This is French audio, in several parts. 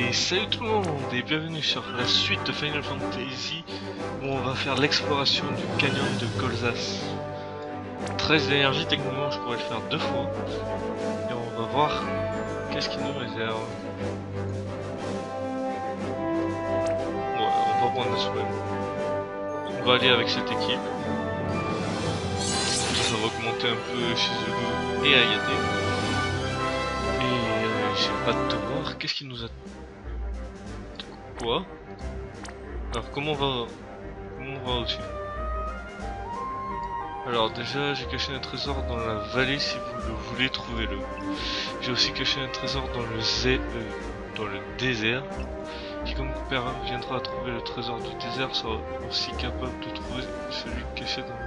Salut tout le monde et bienvenue sur la suite de Final Fantasy où on va faire l'exploration du canyon de Colzas. 13 d'énergie, techniquement je pourrais le faire 2 fois et on va voir qu'est-ce qu'il nous réserve. Ouais, on va prendre un swim. On va aller avec cette équipe. Ça va augmenter un peu chez Zulu et Ayate. Et j'ai pas de devoir, qu'est-ce qu'il nous a... Quoi? Alors comment on va au-dessus? Alors déjà j'ai caché un trésor dans la vallée, si vous le voulez trouvez-le. J'ai aussi caché un trésor dans le désert. Quiconque viendra à trouver le trésor du désert sera aussi capable de trouver celui caché de...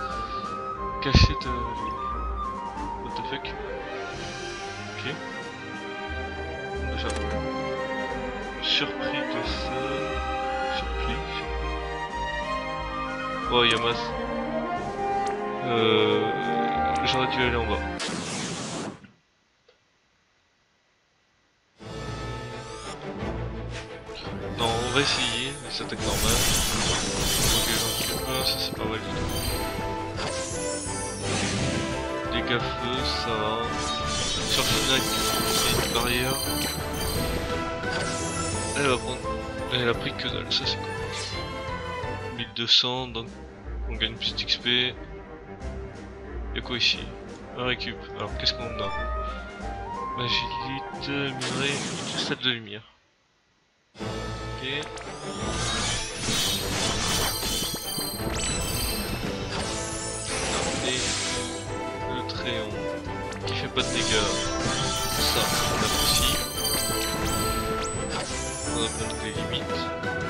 What the fuck? Ok. Déjà surpris de ça. Surpris. Oh Yamas. J'aurais dû aller en bas. Non, on va essayer, mais attaque normale. Ok, j'en tue un, ça c'est pas mal du tout. Dégâts feu, ça va. Sur Finac, c'est une barrière. Elle va prendre. Elle a pris que dalle, ça c'est cool. 1200, donc on gagne plus d'XP. Y'a quoi ici? Un récup. Alors qu'est-ce qu'on a? Magilite, minerai, cristal de lumière. Ok. Et le tréon qui fait pas de dégâts. Ça, on apprécie. On a montré les limites.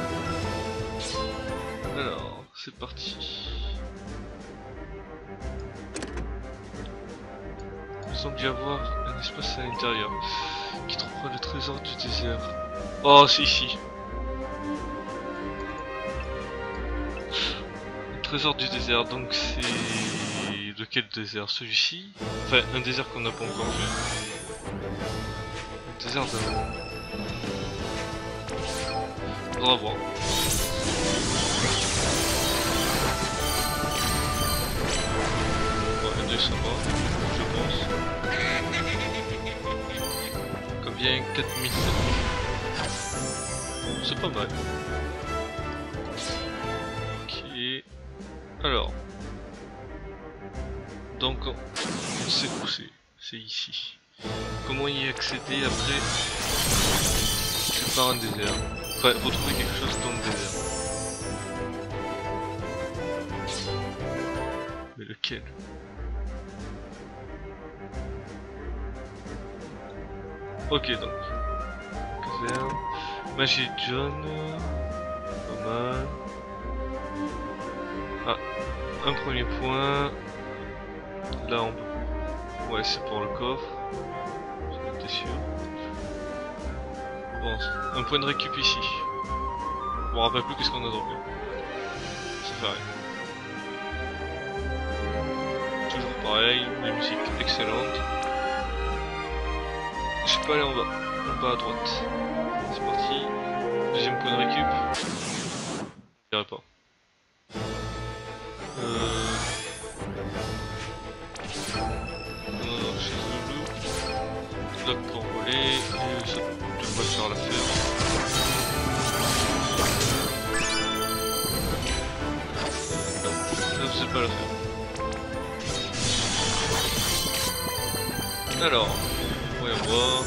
Alors, c'est parti. Il semble y avoir un espace à l'intérieur qui trouvera le trésor du désert. Oh, c'est ici. Le trésor du désert, donc c'est... De quel désert? Celui-ci? Enfin, un désert qu'on n'a pas encore vu. Le désert d'avant. Faudra voir. Ouais, 2 ça va, je pense. Combien? 4700. C'est pas mal. Ok. Alors. Donc, on sait où c'est. C'est ici. Comment y accéder après? C'est par un désert. Enfin, faut trouver quelque chose dans le désert. Mais lequel? Ok donc. Caserne. Magie John. Pas mal. Ah, un premier point. Là on peut... Ouais, c'est pour le coffre. J'en étais sûr. Bon, un point de récup ici. Je me rappelle plus qu'est-ce qu'on a droppé. Ça fait rien. Toujours pareil, la musique excellente. Je suis pas allé en bas, à droite. C'est parti. Deuxième point de récup. Je dirais pas. Non, chez Zulu. Bloc pour voler. Et ça devrait faire l'affaire. Non, ça faisait pas l'affaire. Alors, voyons voir.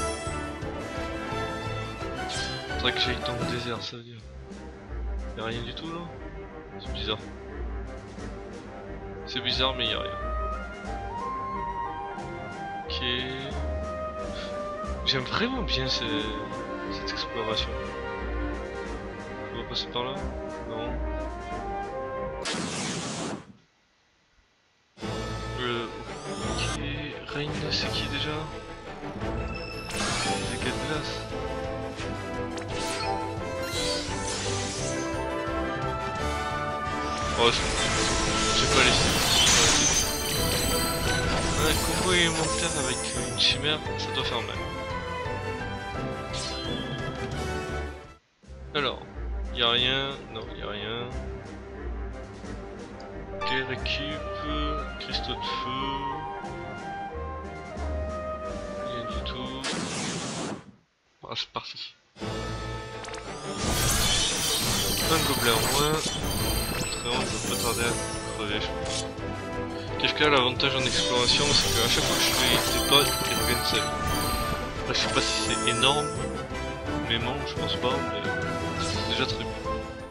Faudrait que j'aille dans le désert, ça veut dire. Y'a rien du tout là? C'est bizarre. C'est bizarre, mais y'a rien. Ok. J'aime vraiment bien cette exploration. On va passer par là? Non. Ok. Rain, c'est qui déjà? C'est quelle place? Oh, j'ai pas laissé. Un combo élémentaire avec une chimère, ça doit faire mal. Y'a rien, non y'a rien. Ok, récup, cristaux de feu. Rien du tout. Ah, c'est parti. Un gobelet en moins. Très bon, je vais pas tarder à crever, je pense. Kefka, l'avantage en exploration, c'est qu'à chaque fois que je fais des pas, il regagne sa vie. Après, je sais pas si c'est énorme, mais non, je pense pas, mais c'est déjà très bien.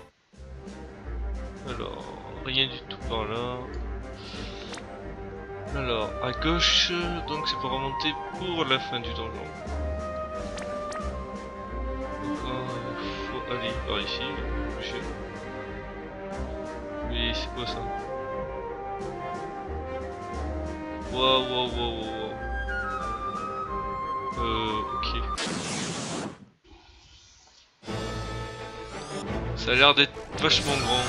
Alors, rien du tout par là. Alors, à gauche, donc c'est pour remonter pour la fin du donjon. Donc, faut aller par ici, monsieur. Mais c'est quoi ça? Waouh, waouh, waouh, waouh. Ok. Ça a l'air d'être vachement grand.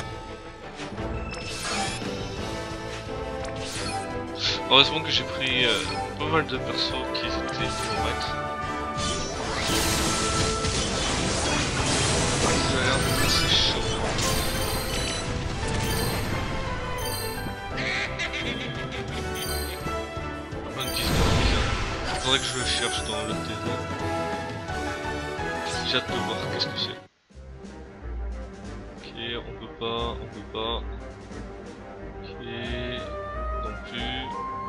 Heureusement que j'ai pris pas mal de persos qui étaient au max. Ça a l'air d'être assez chaud. Plein de discours bizarres. Faudrait que je le cherche dans le désert. J'ai hâte de voir qu'est-ce que c'est. Ok, on peut pas. Ok, non plus.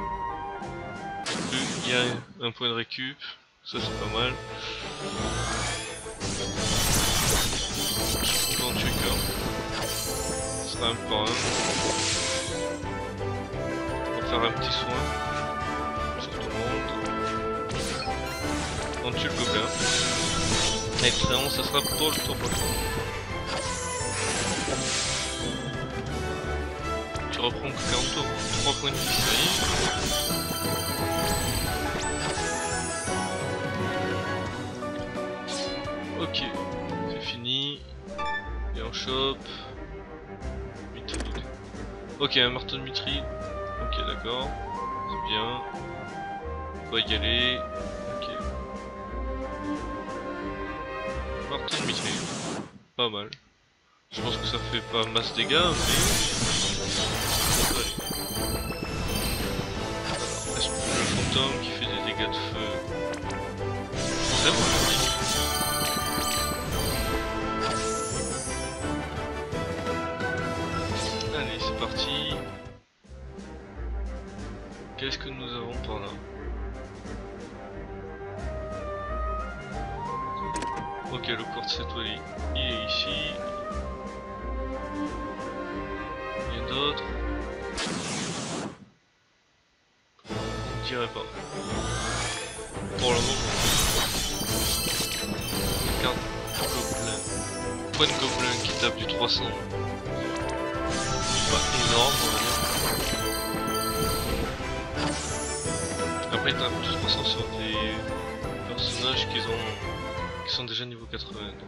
Il y a un point de récup, ça c'est pas mal. On peut en tuer qu'un. Ce sera un par un. On va faire un petit soin sur tout le monde. On tue le gobelin. Avec Tréant, ça sera pour le tour prochain. Tu reprends 40 tours, 3 points de vie, ça y est. Ok, c'est fini. Et on chope. Ok, un marteau de Mitri. Ok, d'accord. C'est bien. On va y aller. Ok. Marteau de Mitri. Pas mal. Je pense que ça fait pas masse dégâts, mais ça peut aller. Alors, est-ce que le fantôme qui fait des dégâts de feu? Très bon. Allez, c'est parti. Qu'est-ce que nous avons par là? Ok, le quartz étoilé, il est ici. Rien d'autre. On dirait pas. Pour le moment. Regarde, gobelin. Point de gobelin qui tape du 300. Pas énorme, on va dire. Après, il tape du 300 sur des personnages qui sont déjà niveau 80. Donc.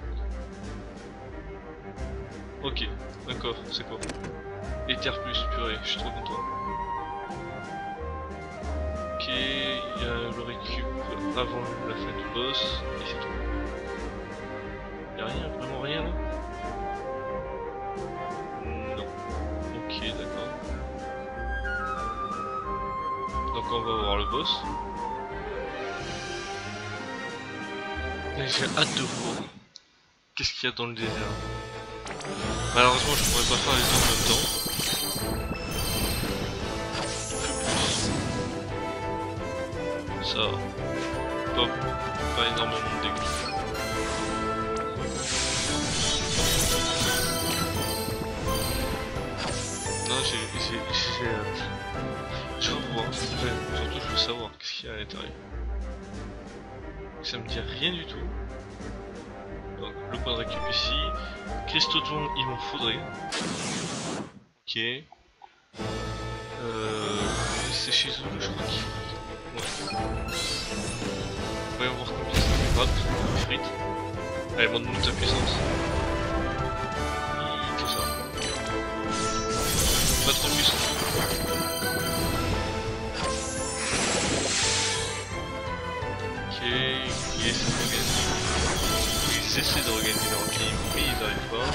Ok, d'accord, c'est quoi? Ether plus, purée, je suis trop content. Ok, il y a le récup avant la fin du boss, et c'est tout. Y'a rien, vraiment rien là? Non. Ok, d'accord. Donc on va voir le boss. Et j'ai hâte de voir qu'est-ce qu'il y a dans le désert. Malheureusement je pourrais pas faire les deux en même temps. Ça, pas énormément de dégâts. Non, j'ai hâte. Je veux voir, surtout je veux savoir qu'est-ce qu'il y a à l'intérieur. Ça me dit rien du tout. Donc le point de récup ici. Cristaux de jonc, il m'en faudrait. Ok. C'est chez eux, je crois qu'il faut. Ouais. Voyons voir combien ça fait. Hop, frites. Allez, montre-nous ta puissance. C'est ça. Pas trop puissant. Ok, yes, ils essaient de regagner leur game, mais ils n'arrivent pas.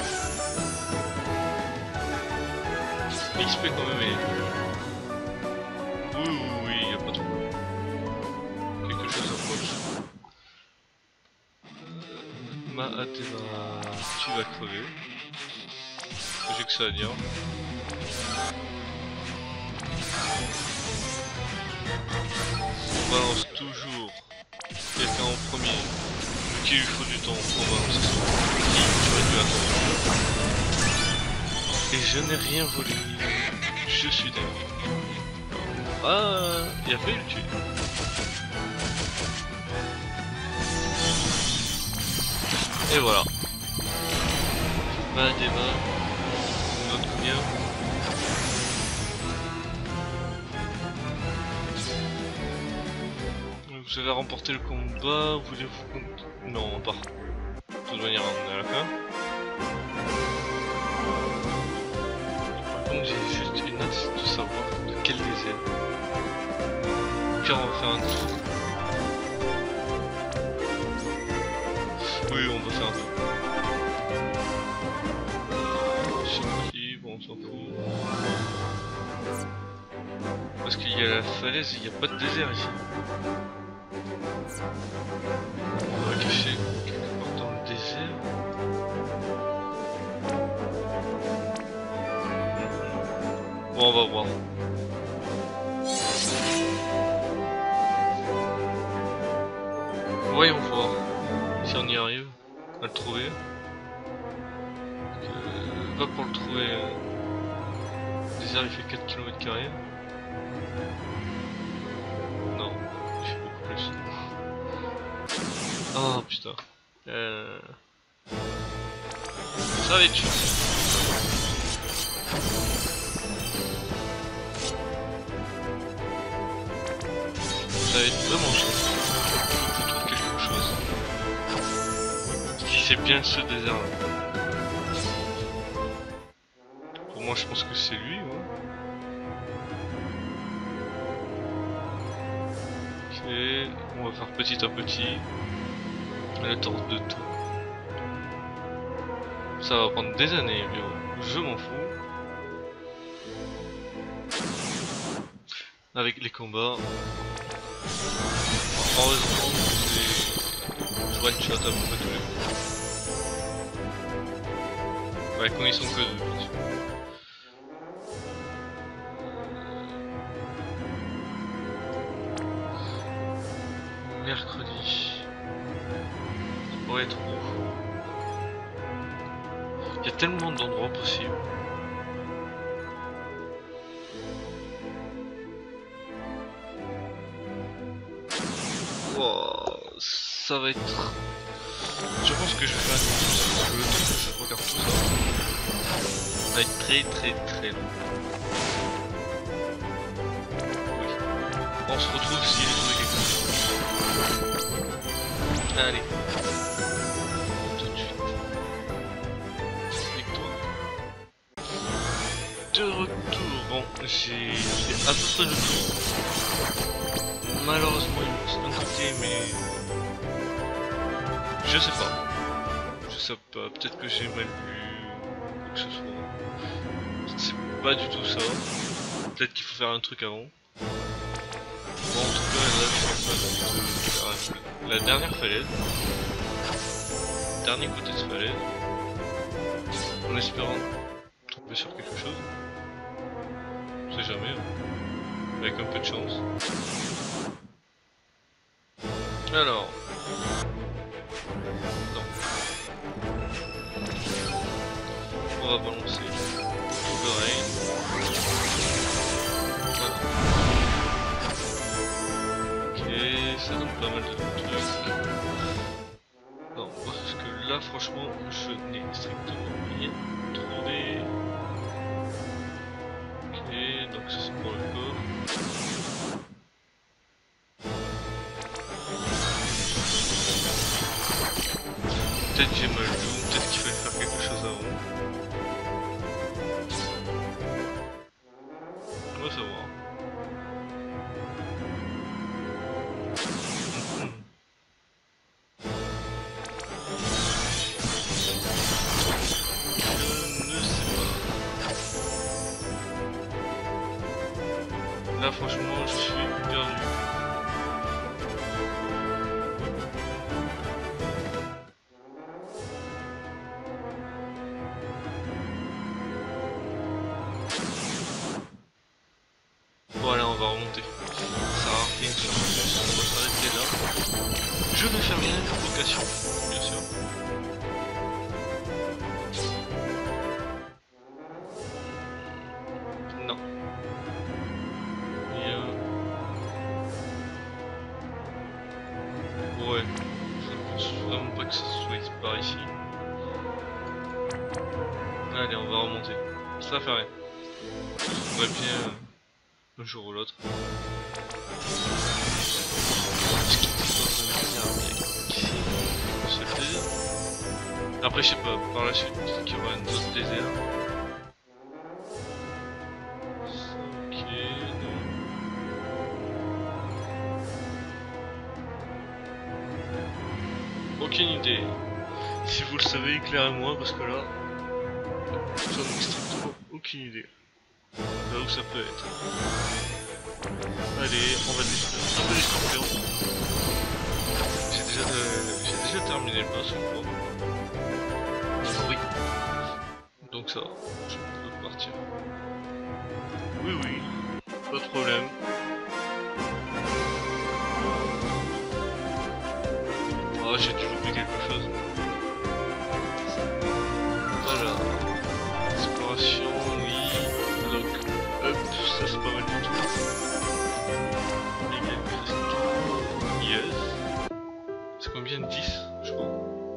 XP quand même, mais... Oui, y a pas trop. Quelque chose approche. Ma Athéna, tu vas crever. J'ai que ça à dire. On balance toujours quelqu'un en premier. Vu qu'il lui faut du temps, on balance ça. Qui j'aurais dû attendre. Et je n'ai rien volé. Je suis dingue. Ah, il a failli le tuer. Et voilà. Bah débat. On note combien? Vous avez remporté le combat, voulez-vous... Non, on part. De toute manière, on est à la fin. Par contre, j'ai juste une hâte de savoir de quel désert. Car on va faire un tour. Oui, on va faire un tour. C'est qui, bon, on s'en fout. Parce qu'il y a la falaise, il n'y a pas de désert ici. On va cacher quelque part dans le désert. Bon, on va voir. Voyons voir si on y arrive à le trouver. Pas pour le trouver. Le désert il fait 4 km². Non, il fait beaucoup plus. Oh putain. Ça va être chaud. Ça va être vraiment chaud. Faut que je trouve quelque chose. Si c'est bien ce désert là. Pour moi je pense que c'est lui, ouais. Ok, on va faire petit à petit. La torche de tout. Ça va prendre des années, mais je m'en fous. Avec les combats. Heureusement, je one shot à peu près tous les coups. Ouais, quand ils sont que deux, bien sûr. Mercredi. Ça pourrait être où? Il y a tellement d'endroits possibles. Wow, ça va être... Je pense que je vais faire le temps que je regarde tout ça. Ça va être très long. Oui. On se retrouve si j'ai trouvé quelque chose. Allez. Tout de suite. Victoire. De retour. Bon, j'ai fait à peu près le tour. Malheureusement, il me reste un côté, mais... Je sais pas. Je sais pas. Peut-être que j'ai mal lu. Quoi que ce soit. C'est pas du tout ça. Peut-être qu'il faut faire un truc avant. Bon, en tout cas, là, je suis en train de faire la dernière falaise. Dernier côté de falaise. En espérant tomber sur quelque chose. On sait jamais. Hein. Avec un peu de chance. Alors. Non. On va balancer. Pareil. Voilà. Ok, ça donne pas mal de trucs. Non, parce que là, franchement, je n'ai strictement rien trouvé. Ok, donc ça c'est pour le coffre. Peut-être j'ai mal lu, peut-être qu'il fallait faire quelque chose avant. On va savoir. Là franchement je suis perdu. Bon allez on va remonter. Ça sert à rien sur plus, on va s'arrêter là. Je vais faire une invocation, bien sûr. Non. Et ouais, je pense vraiment pas que ça soit par ici. Allez, on va remonter. Ça fait rien. On va bien un jour ou l'autre. Après, je sais pas, par la suite, peut-être qu'il y aura un autre désert. Ok, non. Aucune idée. Si vous le savez, éclairez-moi parce que là, j'en ai strictement aucune idée. Là où ça peut être. Allez, on va détruire un peu les scorpions. J'ai déjà terminé le boss, je crois. Oui. Donc ça, je peux partir. Oui, oui, pas de problème. Ah, j'ai dû louper quelque chose. Voilà. Exploration, oui. Lock up, ça c'est pas mal du tout. Légal cristaux. Yes. C'est combien? 10, je crois.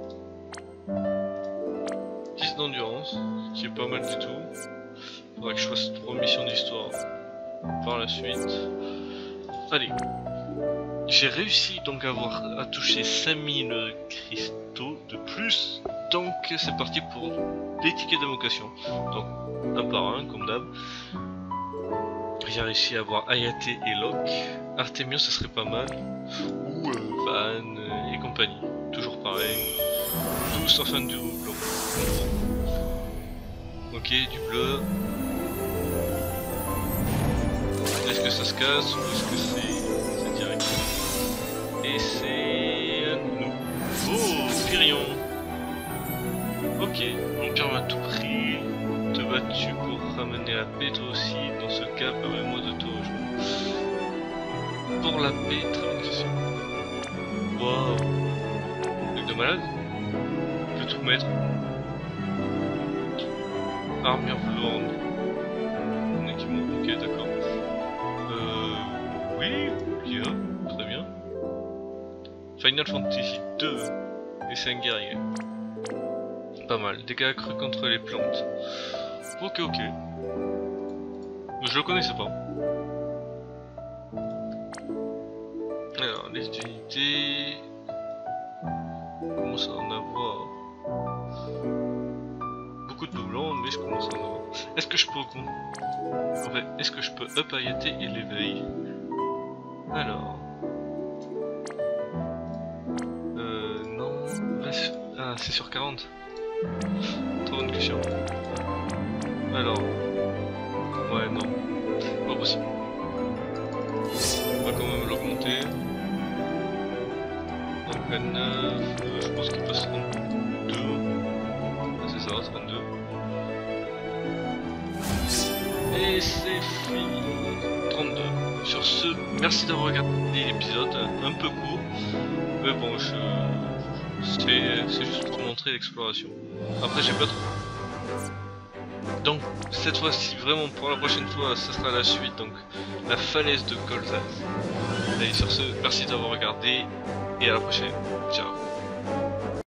10 d'endurance, ce qui est pas mal du tout. Faudrait que je fasse 3 missions d'histoire par la suite. Allez. J'ai réussi donc à toucher 5000 cristaux de plus. Donc c'est parti pour des tickets d'invocation. Donc un par un comme d'hab. J'ai réussi à avoir Hayate et Locke. Artemion ce serait pas mal. Ou Van et compagnie. Toujours pareil. Tous enfin du blanc. Ok, du bleu. Est-ce que ça se casse ou est-ce que c'est direct? Et c'est un nouveau Pyrion. Ok, Empire m'a tout pris. Te battu pour ramener la paix toi aussi. Dans ce cas, permets-moi de te rejoindre. Pour la paix, très bonne question. Waouh, truc de malade. Je peux tout mettre. Armure blonde. Un équipement, ok d'accord. Oui, bien, très bien. Final Fantasy 2. Et c'est un guerrier. Pas mal, dégâts accrus contre les plantes. Ok, ok. Je le connaissais pas. Alors, les unités... Je commence à en avoir... beaucoup de doublons, mais je commence à en avoir. Est-ce que je peux augmenter... En fait, est-ce que je peux up Hayate et l'éveil? Alors... non... Ah, c'est sur 40. Trop bonne question. Alors... Ouais, non. Pas possible. On va quand même l'augmenter. Donc à 9, je pense qu'il passe 32. Ah, c'est ça, 32. Et c'est fini. 32. Sur ce, merci d'avoir regardé l'épisode, un peu court. Mais bon, c'est juste pour montrer l'exploration. Après, j'ai pas trop. Donc, cette fois-ci, vraiment, pour la prochaine fois, ce sera la suite. Donc, la falaise de Colzas. Allez, sur ce, merci d'avoir regardé. Et à la prochaine. Ciao.